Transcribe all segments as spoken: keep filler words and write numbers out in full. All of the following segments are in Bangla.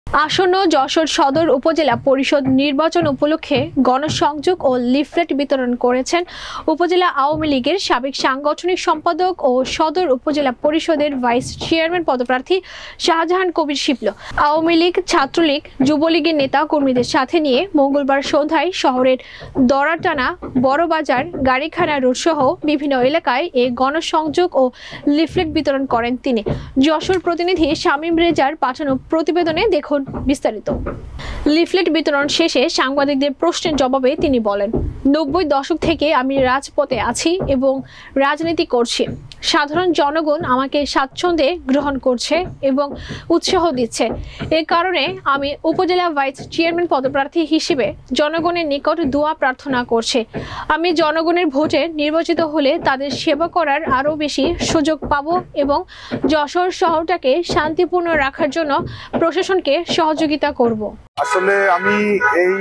আসন্ন যশোর সদর উপজেলা পরিষদ নির্বাচন উপলক্ষে গণসংযোগ ও লিফলেট বিতরণ করেছেন উপজেলা আওয়ামী লীগের সাবেক সাংগঠনিক সম্পাদক ও সদর উপজেলা পরিষদের ভাইস চেয়ারম্যান পদপ্রার্থী শাহজাহান কবির শিপলু। আওয়ামী লীগ, ছাত্রলীগ, যুবলীগের নেতা কর্মীদের সাথে নিয়ে মঙ্গলবার সন্ধ্যায় শহরের দরাটানা, বড়বাজার, গাড়িখানা রোড সহ বিভিন্ন এলাকায় এ গণসংযোগ ও লিফলেট বিতরণ করেন তিনি। যশোর প্রতিনিধি শামীম রেজার পাঠানো প্রতিবেদনে দেখুন বিস্তারিত। লিফলেট বিতরণ শেষে সাংবাদিকদের প্রশ্নের জবাবে তিনি বলেন, নব্বই দশক থেকে আমি রাজপথে আছি এবং রাজনীতি করছি। সাধারণ জনগণ আমাকে স্বাচ্ছন্দ্যে গ্রহণ করছে এবং উৎসাহ দিচ্ছে। এ কারণে আমি উপজেলা ভাইস চেয়ারম্যান পদপ্রার্থী হিসেবে জনগণের নিকট দোয়া প্রার্থনা করছি। আমি জনগণের ভোটে নির্বাচিত হলে তাদের সেবা করার আরও বেশি সুযোগ পাব এবং যশোর শহরটাকে শান্তিপূর্ণ রাখার জন্য প্রশাসনকে সহযোগিতা করব। আসলে আমি এই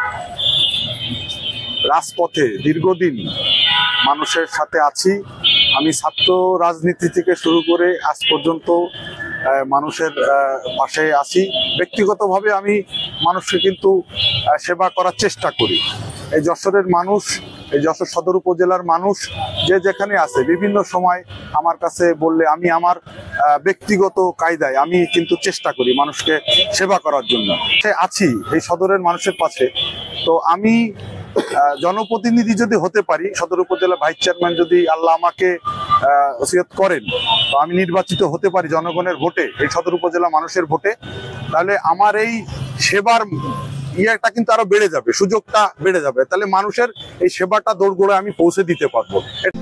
রাজপথে দীর্ঘদিন মানুষের সাথে আছি। আমি ছাত্র রাজনীতি থেকে শুরু করে আজ পর্যন্ত মানুষের পাশে আছি। ব্যক্তিগতভাবে আমি মানুষকে কিন্তু সেবা করার চেষ্টা করি। এই যশোরের মানুষ, এই যশোর সদর উপজেলার মানুষ যে যেখানে আছে বিভিন্ন সময় আমার কাছে বললে আমি আমার ব্যক্তিগত কায়দায় আমি কিন্তু চেষ্টা করি মানুষকে সেবা করার জন্য। সে আছি এই সদরের মানুষের পাশে। তো আমি জনপ্রতিনিধি যদি হতে পারি, সদর উপজেলা ভাইস চেয়ারম্যান যদি আল্লাহ আমাকে ওসিয়ত করেন, তো আমি নির্বাচিত হতে পারি জনগণের ভোটে, এই সদর উপজেলা মানুষের ভোটে, তাহলে আমার এই সেবার ইয়েটা কিন্তু আরো বেড়ে যাবে, সুযোগটা বেড়ে যাবে। তাহলে মানুষের এই সেবাটা দোরগোড়ায় আমি পৌঁছে দিতে পারবো।